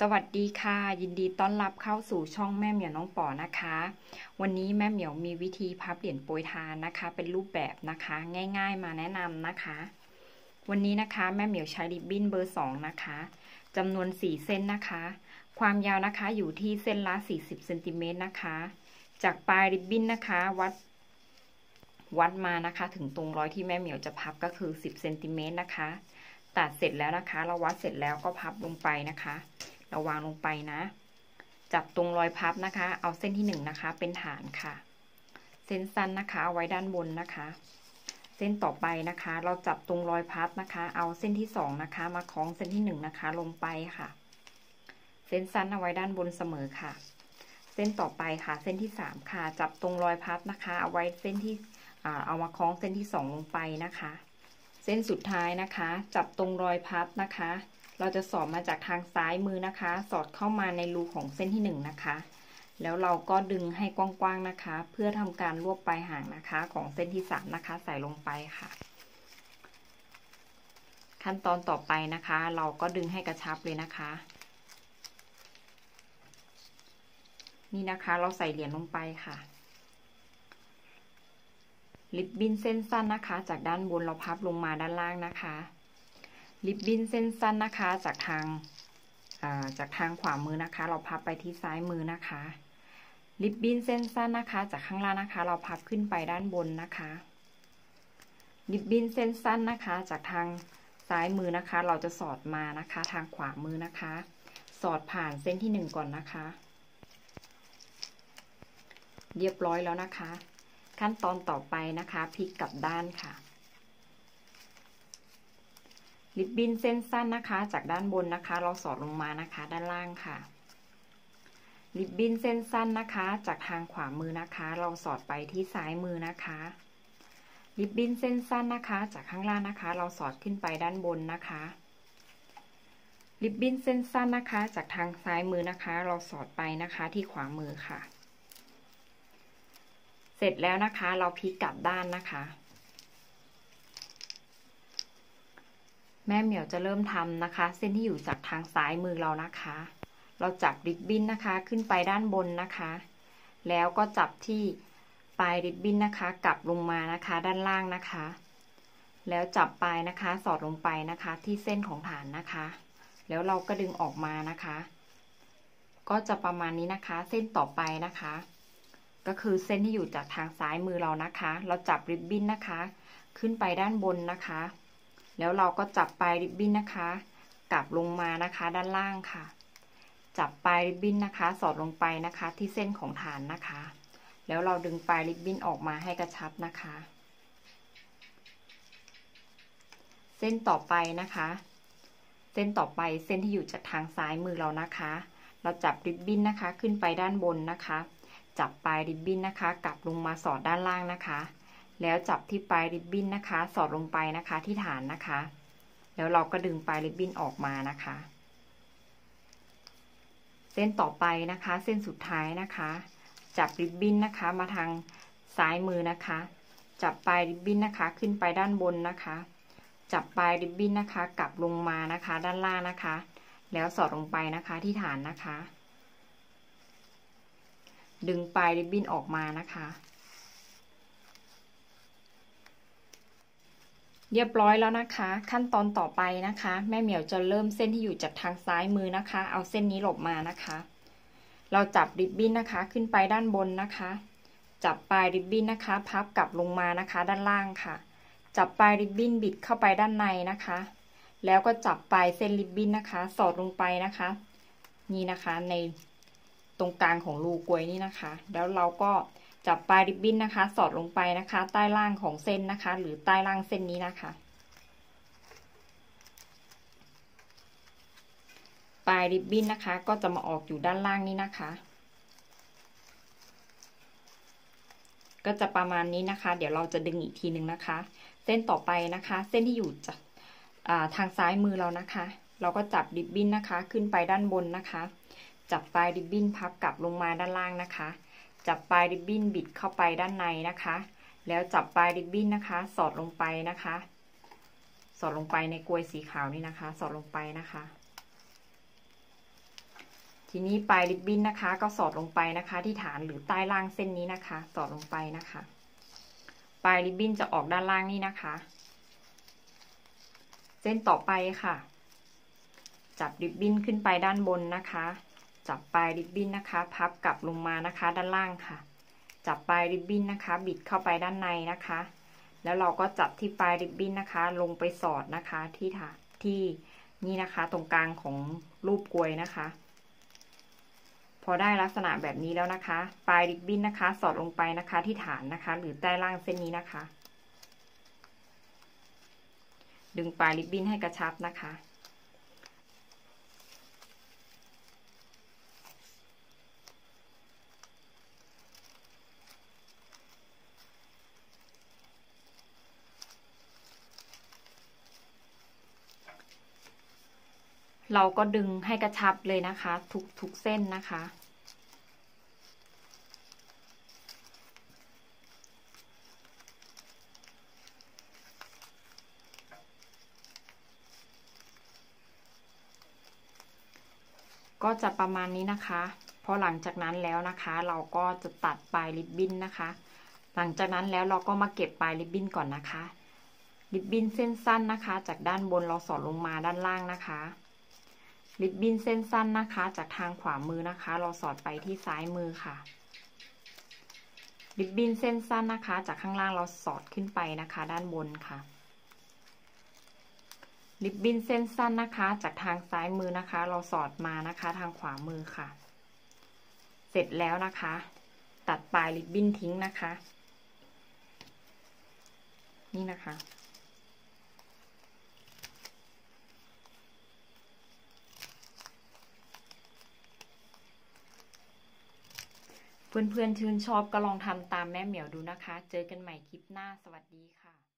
สวัสดีค่ะยินดีต้อนรับเข้าสู่ช่องแม่เหมียวน้องป๋อนะคะวันนี้แม่เหมียวมีวิธีพับเหรียญโปรยทานนะคะเป็นรูปแบบนะคะง่ายๆมาแนะนำนะคะวันนี้นะคะแม่เหมียวใช้ริบบิ้นเบอร์2นะคะจำนวน4เส้นนะคะความยาวนะคะอยู่ที่เส้นละ40เซนติเมตรนะคะจากปลายริบบิ้นนะคะวัดมานะคะถึงตรงร้อยที่แม่เหมียวจะพับก็คือ10เซนติเมตรนะคะตัดเสร็จแล้วนะคะเราวัดเสร็จแล้วก็พับลงไปนะคะเราวางลงไปนะจับตรงรอยพับนะคะเอาเส้นที่1นะคะเป็นฐานค่ะเส้นสั้นนะคะเอาไว้ด้านบนนะคะเส้นต่อไปนะคะเราจับตรงรอยพับนะคะเอาเส้นที่2นะคะมาคล้องเส้นที่1นะคะลงไปค่ะเส้นสั้นเอาไว้ด้านบนเสมอค่ะเส้นต่อไปค่ะเส้นที่3ค่ะจับตรงรอยพับนะคะเอาไว้เส้นที่เอามาคล้องเส้นที่2ลงไปนะคะเส้นสุดท้ายนะคะจับตรงรอยพับนะคะเราจะสอดมาจากทางซ้ายมือนะคะสอดเข้ามาในรูของเส้นที่1นะคะแล้วเราก็ดึงให้กว้างๆนะคะเพื่อทำการรวบปลายหางนะคะของเส้นที่3นะคะใส่ลงไปค่ะขั้นตอนต่อไปนะคะเราก็ดึงให้กระชับเลยนะคะนี่นะคะเราใส่เหรียญลงไปค่ะริบบิ้นเส้นสั้นนะคะจากด้านบนเราพับลงมาด้านล่างนะคะริบบิ้นเส้นสั้นนะคะจากทางขวามือนะคะเราพับไปที่ซ้ายมือนะคะริบบิ้นเส้นสั้นนะคะจากข้างล่างนะคะเราพับขึ้นไปด้านบนนะคะริบบิ้นเส้นสั้นนะคะจากทางซ้ายมือนะคะเราจะสอดมานะคะทางขวามือนะคะสอดผ่านเส้นที่1ก่อนนะคะเรียบร้อยแล้วนะคะขั้นตอนต่อไปนะคะพลิกกลับด้านค่ะริบบิ้นเส้นสั้นนะคะจากด้านบนนะคะเราสอดลงมานะคะด้านล่างค่ะริบบิ้นเส้นสั้นนะคะจากทางขวามือนะคะเราสอดไปที่ซ้ายมือนะคะริบบิ้นเส้นสั้นนะคะจากข้างล่างนะคะเราสอดขึ้นไปด้านบนนะคะริบบิ้นเส้นสั้นนะคะจากทางซ้ายมือนะคะเราสอดไปนะคะที่ขวามือค่ะเสร็จแล้วนะคะเราพลิกกลับด้านนะคะแม่เหมียวจะเริ่มทำนะคะเส้นที่อยู่จากทางซ้ายมือเรานะคะเราจับริบบิ้นนะคะขึ้นไปด้านบนนะคะแล้วก็จับที่ปลายริบบิ้นนะคะกลับลงมานะคะด้านล่างนะคะแล้วจับปลายนะคะสอดลงไปนะคะที่เส้นของฐานนะคะแล้วเราก็ดึงออกมานะคะก็จะประมาณนี้นะคะเส้นต่อไปนะคะก็คือเส้นที่อยู่จากทางซ้ายมือเรานะคะเราจับริบบิ้นนะคะขึ้นไปด้านบนนะคะแล้วเราก็จับปลายริบบิ้นนะคะกลับลงมานะคะด้านล่างค่ะจับปลายริบบิ้นนะคะสอดลงไปนะคะที่เส้นของฐานนะคะแล้วเราดึงปลายริบบิ้นออกมาให้กระชับนะคะเส้นต่อไปนะคะเส้นต่อไปเส้นที่อยู่จากทางซ้ายมือเรานะคะเราจับริบบิ้นนะคะขึ้นไปด้านบนนะคะจับปลายริบบิ้นนะคะกลับลงมาสอดด้านล่างนะคะแล้วจับที่ปลายริบบิ้นนะคะสอดลงไปนะคะที่ฐานนะคะแล้วเราก็ดึงปลายริบบิ้นออกมานะคะเส้นต่อไปนะคะเส้นสุดท้ายนะคะจับริบบิ้นนะคะมาทางซ้ายมือนะคะจับปลายริบบิ้นนะคะขึ้นไปด้านบนนะคะจับปลายริบบิ้นนะคะกลับลงมานะคะด้านล่างนะคะแล้วสอดลงไปนะคะที่ฐานนะคะดึงปลายริบบิ้นออกมานะคะเรียบร้อยแล้วนะคะขั้นตอนต่อไปนะคะแม่เหมียวจะเริ่มเส้นที่อยู่จากทางซ้ายมือนะคะเอาเส้นนี้หลบมานะคะเราจับริบบิ้นนะคะขึ้นไปด้านบนนะคะจับปลายริบบิ้นนะคะพับกลับลงมานะคะด้านล่างค่ะจับปลายริบบิ้นบิดเข้าไปด้านในนะคะแล้วก็จับปลายเส้นริบบิ้นนะคะสอดลงไปนะคะนี่นะคะในตรงกลางของรูกลวยนี่นะคะแล้วเราก็จับปลายริบบิ้นนะคะสอดลงไปนะคะใต้ล่างของเส้นนะคะหรือใต้ล่างเส้นนี้นะคะปลายริบบิ้นนะคะก็จะมาออกอยู่ด้านล่างนี้นะคะก็จะประมาณนี้นะคะเดี๋ยวเราจะดึงอีกทีหนึ่งนะคะเส้นต่อไปนะคะเส้นที่อยู่จากทางซ้ายมือเรานะคะเราก็จับริบบิ้นนะคะขึ้นไปด้านบนนะคะจับปลายริบบิ้นพับกลับลงมาด้านล่างนะคะจับปลายริบบิ้นบิดเข้าไปด้านในนะคะแล้วจับปลายริบบิ้นนะคะสอดลงไปนะคะสอดลงไปในกลวยสีขาวนี่นะคะสอดลงไปนะคะทีนี้ปลายริบบิ้นนะคะก็สอดลงไปนะคะที่ฐานหรือใต้ล่างเส้นนี้นะคะสอดลงไปนะคะปลายริบบิ้นจะออกด้านล่างนี่นะคะเส้นต่อไปค่ะจับริบบิ้นขึ้นไปด้านบนนะคะจับปลายริบบิ้นนะคะพับกลับลงมานะคะด้านล่างค่ะจับปลายริบบิ้นนะคะบิดเข้าไปด้านในนะคะแล้วเราก็จับที่ปลายริบบิ้นนะคะลงไปสอดนะคะที่นี่นะคะตรงกลางของรูปกลวยนะคะพอได้ลักษณะแบบนี้แล้วนะคะปลายริบบิ้นนะคะสอดลงไปนะคะที่ฐานนะคะหรือใต้ล่างเส้นนี้นะคะดึงปลายริบบิ้นให้กระชับนะคะเราก็ดึงให้กระชับเลยนะคะทุกเส้นนะคะก็จะประมาณนี้นะคะพอหลังจากนั้นแล้วนะคะเราก็จะตัดปลายริบบิ้นนะคะหลังจากนั้นแล้วเราก็มาเก็บปลายริบบิ้นก่อนนะคะริบบิ้นเส้นสั้นนะคะจากด้านบนเราสอดลงมาด้านล่างนะคะริบบิ้นเส้นสั้นนะคะจากทางขวามือนะคะเราสอดไปที่ซ้ายมือค่ะริบบิ้นเส้นสั้นนะคะจากข้างล่างเราสอดขึ้นไปนะคะด้านบนค่ะริบบิ้นเส้นสั้นนะคะจากทางซ้ายมือนะคะเราสอดมานะคะทางขวามือค่ะเสร็จแล้วนะคะตัดปลายริบบิ้นทิ้งนะคะนี่นะคะเพื่อนๆชื่นชอบก็ลองทำตามแม่เหมียวดูนะคะเจอกันใหม่คลิปหน้าสวัสดีค่ะ